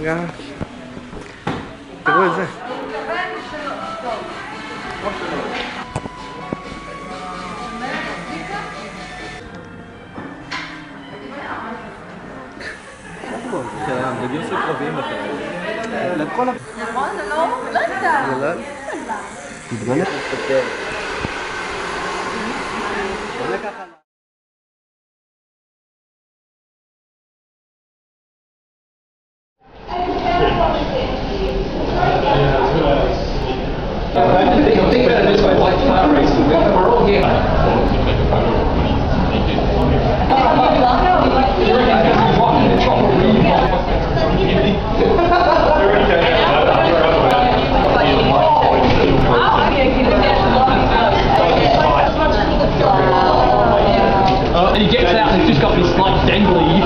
Ya. Tego jest. Làm được số có viên mà là có lắm. Lớn. Gimana? Oke. Boleh kakak? Think about it this way, like car racing, we're all here. And he gets out and he's just got his like dangly.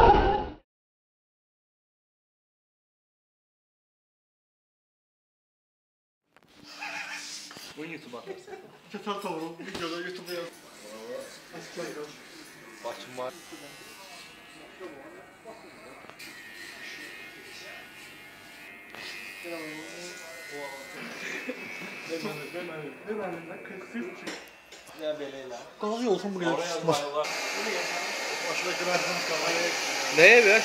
Oyun YouTube'a atarsın. Tamam, videoda YouTube'a yaz. Başım var. Có gì không được. Ne be?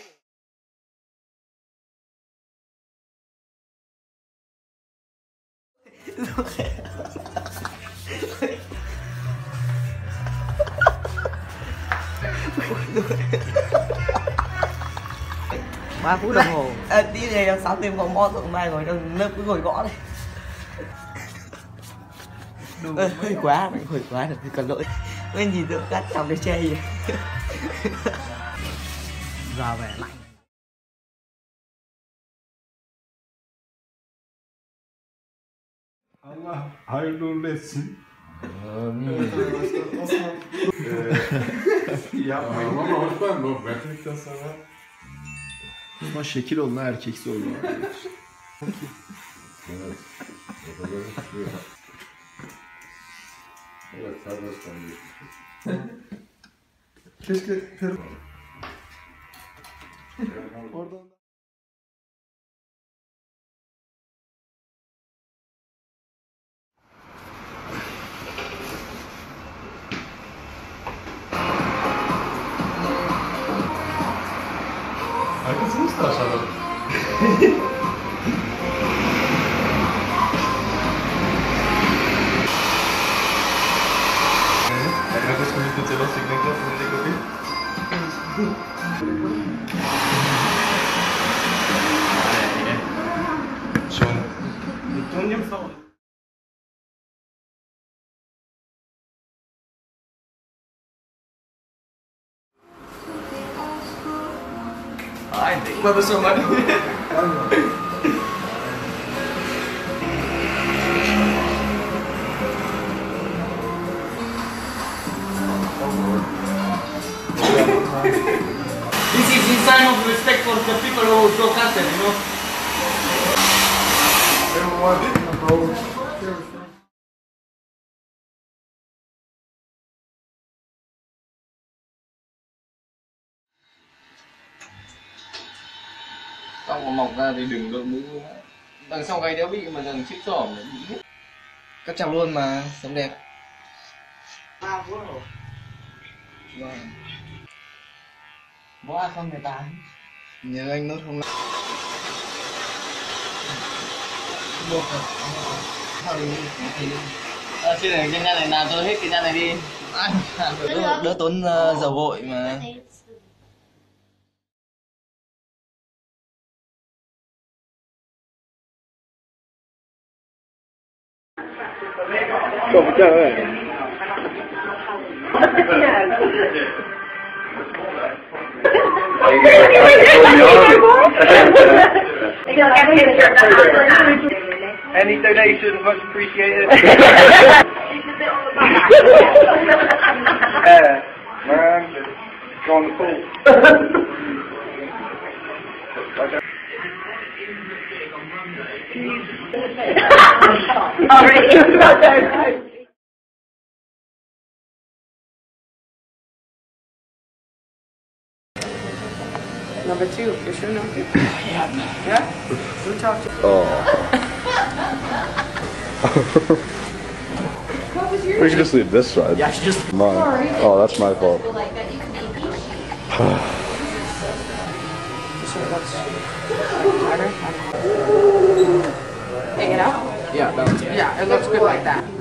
Ba phút đồng hồ. Tí này em sáng thêm còn mo thượng mai rồi lớp cứ ngồi gõ đây. Hơi quá rồi, cần lỗi. Bên gì tự cắt trong cái chê gì. Ra về lạnh. Allah hayırlı uğurlu etsin. Yapmayın ama Osman bu metrikten sonra. Osman şekil olma erkeksi olma. Evet. Evet, serbest kalıyor. Keşke Peru. Oradan Arkasını mı aşağıda? Gracias por invitarse a los segmentos de Copi. Son. I think where was so much. This is a sign of respect for the people who broadcast it, you know. Tóc mà mọc ra thì đừng đội mũ. Đằng sau gáy đéo bị mà đằng chiếc xỏm lại bị hết. Cắt chọc luôn mà, sống đẹp. Vâng. Bó không 18. Nhớ anh nốt không nào. Trên này cái nhà này làm cho hết cái nhà này đi. Đỡ tốn dầu gội mà. Không chờ rồi. Any donations much appreciated. Yeah, man, go on the pool. Already. Number 2. Is your number 2? Yeah. Who talked to you? We should just leave this side. Yeah, she just. Mine. Oh, that's my fault. So it looks harder. Hang it out? Yeah, balance. Yeah, it looks good like that.